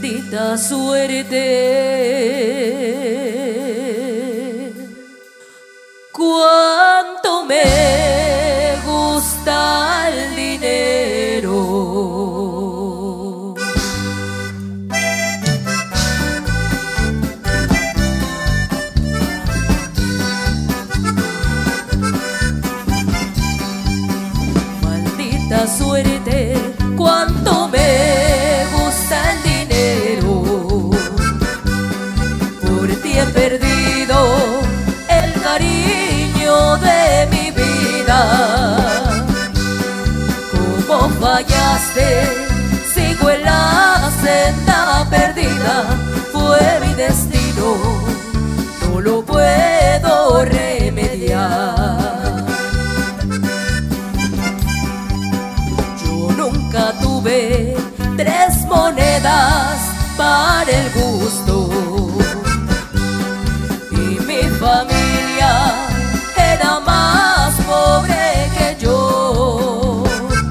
Maldita suerte, cuánto me gusta el dinero. Maldita suerte, cuánto me gusta el dinero. Por ti he perdido el cariño de mi vida. Como fallaste, sigo en la senda perdida. Fue mi destino, no lo puedo remediar. Yo nunca tuve 3 monedas para el gusto, y mi familia era más pobre que yo.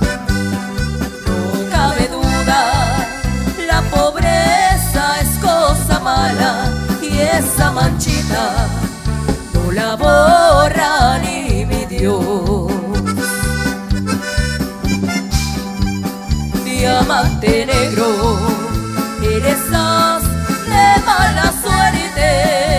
No cabe duda, la pobreza es cosa mala, y esa manchita no la borra ni mi Dios. Diamante negro, eres as de mala suerte.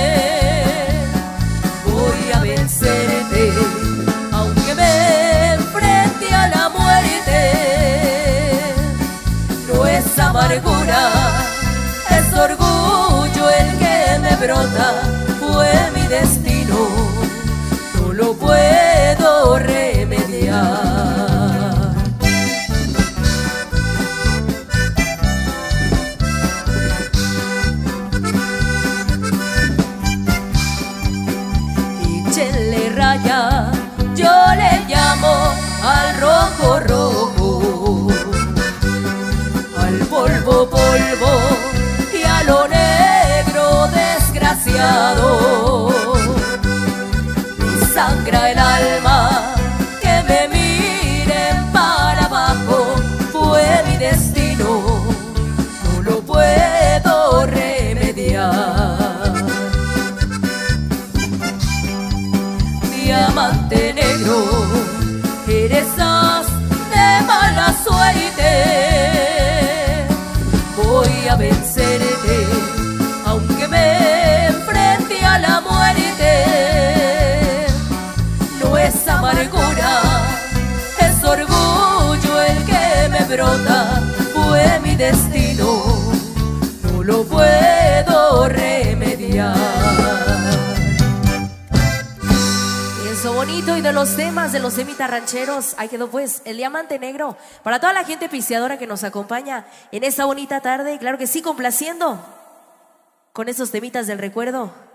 Voy a vencerte, aunque me enfrente a la muerte. No es amargura, es orgullo el que me brota. Fue mi destino, no lo puedo remediar. Échenle raya, yo le llamo al rojo rojo, al polvo polvo y a lo negro desgraciado. Me sangra el alma que me miren para abajo. Fue mi destino, no lo puedo remediar. Diamante negro, eres as de mala suerte. Voy a vencerte, aunque me enfrente a la muerte. No es amargura, es orgullo el que me brota. Fue mi destino, no lo puedo remediar. Eso bonito, y de los temas, de los temitas rancheros, ahí quedó pues el Diamante Negro para toda la gente pisteadora que nos acompaña en esta bonita tarde. Y claro que sí, complaciendo con esos temitas del recuerdo.